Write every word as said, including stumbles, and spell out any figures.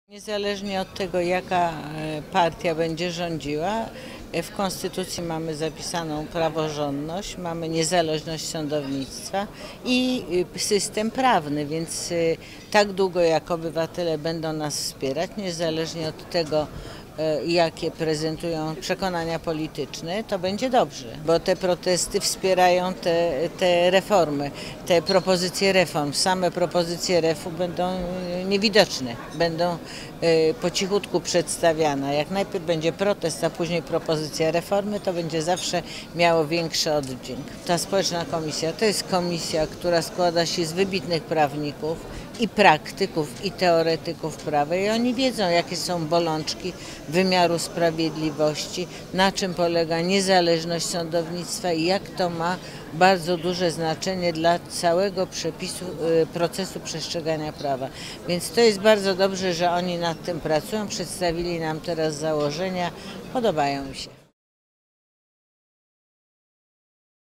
Niezależnie od tego, jaka partia będzie rządziła, w Konstytucji mamy zapisaną praworządność, mamy niezależność sądownictwa i system prawny, więc tak długo jak obywatele będą nas wspierać, niezależnie od tego, jakie prezentują przekonania polityczne, to będzie dobrze, bo te protesty wspierają te, te reformy, te propozycje reform. Same propozycje reform będą niewidoczne, będą po cichutku przedstawiane. Jak najpierw będzie protest, a później propozycja reformy, to będzie zawsze miało większy oddźwięk. Ta społeczna komisja to jest komisja, która składa się z wybitnych prawników, i praktyków, i teoretyków prawa, i oni wiedzą, jakie są bolączki wymiaru sprawiedliwości, na czym polega niezależność sądownictwa i jak to ma bardzo duże znaczenie dla całego przepisu, procesu przestrzegania prawa. Więc to jest bardzo dobrze, że oni nad tym pracują, przedstawili nam teraz założenia, podobają mi się.